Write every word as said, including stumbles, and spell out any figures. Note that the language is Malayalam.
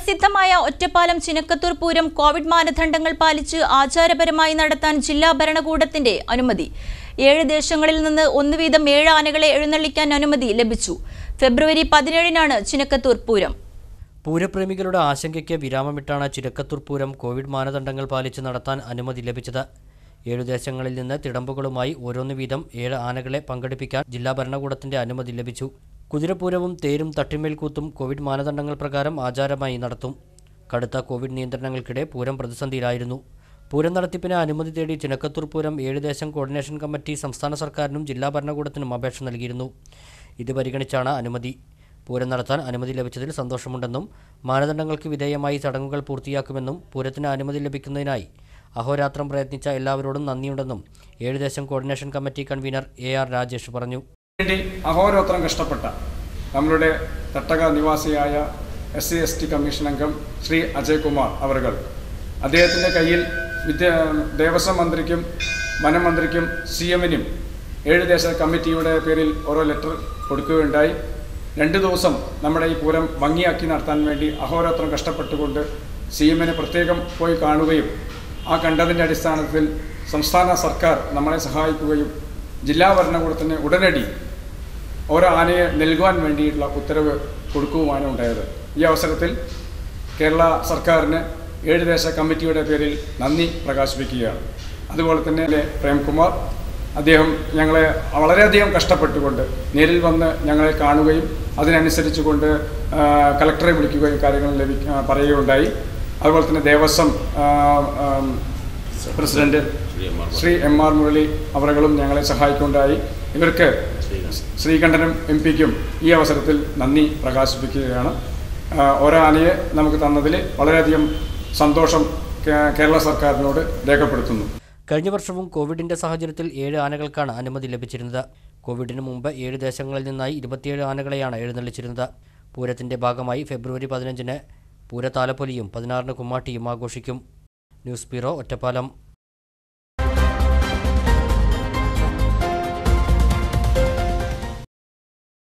പ്രസിദ്ധമായ ഒറ്റപ്പാലം ചിനക്കത്തൂർ പൂരം കോവിഡ് മാനദണ്ഡങ്ങൾ പാലിച്ച് ആചാരപരമായി നടത്താൻ ജില്ലാ ഭരണകൂടത്തിന്റെ അനുമതി. ഏഴ് ദേശങ്ങളിൽ നിന്ന് ഒന്ന് വീതം ഏഴ് ആനകളെ എഴുന്നള്ളിക്കാൻ അനുമതി ലഭിച്ചു. ഫെബ്രുവരി പതിനേഴിനാണ് ചിനക്കത്തൂർ പൂരം. പൂരപ്രേമികളുടെ ആശങ്കയ്ക്ക് വിരാമമിട്ടാണ് ചിനക്കത്തൂർ പൂരം കോവിഡ് മാനദണ്ഡങ്ങൾ പാലിച്ച് നടത്താൻ അനുമതി ലഭിച്ചത്. ഏഴു ദേശങ്ങളിൽ നിന്ന് തിടമ്പുകളുമായി ഓരോന്ന് വീതം ഏഴ് ആനകളെ പങ്കെടുപ്പിക്കാൻ ജില്ലാ ഭരണകൂടത്തിന്റെ അനുമതി ലഭിച്ചു. കുതിരപ്പൂരവും തേരും തട്ടിമേൽക്കൂത്തും കോവിഡ് മാനദണ്ഡങ്ങൾ പ്രകാരം ആചാരമായി നടത്തും. കടുത്ത കോവിഡ് നിയന്ത്രണങ്ങൾക്കിടെ പൂരം പ്രതിസന്ധിയിലായിരുന്നു. പൂരം നടത്തിപ്പിന് അനുമതി തേടി ചിനക്കത്തൂർ പൂരം ഏഴ് ദേശം കോർഡിനേഷൻ കമ്മിറ്റി സംസ്ഥാന സർക്കാരിനും ജില്ലാ ഭരണകൂടത്തിനും അപേക്ഷ നൽകിയിരുന്നു. ഇത് പരിഗണിച്ചാണ് അനുമതി. പൂരം നടത്താൻ അനുമതി ലഭിച്ചതിൽ സന്തോഷമുണ്ടെന്നും മാനദണ്ഡങ്ങൾക്ക് വിധേയമായി ചടങ്ങുകൾ പൂർത്തിയാക്കുമെന്നും പൂരത്തിന് അനുമതി ലഭിക്കുന്നതിനായി അഹോരാത്രം പ്രയത്നിച്ച എല്ലാവരോടും നന്ദിയുണ്ടെന്നും ഏഴ് ദേശം coordination committee convener A R Rajesh പറഞ്ഞു. അഹോരാത്രം കഷ്ടപ്പെട്ട നമ്മളുടെ തട്ടക നിവാസിയായ S C S T commission അംഗം ശ്രീ അജയ് കുമാർ അവർകൾ അദ്ദേഹത്തിൻ്റെ കയ്യിൽ വിദ്യ ദേവസ്വം മന്ത്രിക്കും വനമന്ത്രിക്കും സി എമ്മിനും ഏഴ് ദേശ കമ്മിറ്റിയുടെ പേരിൽ ഓരോ ലെറ്റർ കൊടുക്കുകയുണ്ടായി. രണ്ട് ദിവസം നമ്മുടെ ഈ പൂരം ഭംഗിയാക്കി നടത്താൻ വേണ്ടി അഹോരാത്രം കഷ്ടപ്പെട്ടുകൊണ്ട് സി എമ്മിനെ പ്രത്യേകം പോയി കാണുകയും ആ കണ്ടതിൻ്റെ അടിസ്ഥാനത്തിൽ സംസ്ഥാന സർക്കാർ നമ്മളെ സഹായിക്കുകയും ജില്ലാ ഭരണകൂടത്തിന് ഉടനടി ഓരോ ആനയെ നൽകുവാൻ വേണ്ടിയിട്ടുള്ള ഉത്തരവ് കൊടുക്കുവാനും ഉണ്ടായത്. ഈ അവസരത്തിൽ കേരള സർക്കാരിന് ഏഴ് ദേശ കമ്മിറ്റിയുടെ പേരിൽ നന്ദി പ്രകാശിപ്പിക്കുകയാണ്. അതുപോലെ തന്നെ പ്രേംകുമാർ അദ്ദേഹം ഞങ്ങളെ വളരെയധികം കഷ്ടപ്പെട്ടുകൊണ്ട് നേരിൽ വന്ന് ഞങ്ങളെ കാണുകയും അതിനനുസരിച്ച് കൊണ്ട് കളക്ടറെ വിളിക്കുകയും കാര്യങ്ങൾ ലഭിക്ക പറയുകയുണ്ടായി. അതുപോലെ തന്നെ Devaswom president Shri M R Murali അവர்களுം ഞങ്ങളെ സഹായിക്കുകയുണ്ടായി. ഇവർക്ക് ശ്രീകണ്ഠനും എം പിക്കും ഈ അവസരത്തിൽ നന്ദി പ്രകാശിപ്പിക്കുകയാണ്. ഓരോ ആനയെ നമുക്ക് തന്നതിൽ വളരെയധികം സന്തോഷം കേരള സർക്കാരിനോട് രേഖപ്പെടുത്തുന്നു. കഴിഞ്ഞ വർഷവും കോവിഡിന്റെ സാഹചര്യത്തിൽ ഏഴ് ആനകൾക്കാണ് അനുമതി ലഭിച്ചിരുന്നത്. കോവിഡിന് മുമ്പ് ഏഴ് ദേശങ്ങളിൽ നിന്നായി ഇരുപത്തിയേഴ് ആനകളെയാണ് എഴുന്നള്ളിച്ചിരുന്നത്. പൂരത്തിന്റെ ഭാഗമായി ഫെബ്രുവരി പതിനഞ്ചിന് പൂരത്താലപ്പൊലിയും പതിനാറിന് കുമ്മാട്ടിയും ആഘോഷിക്കും. News bureau, Ottapalam.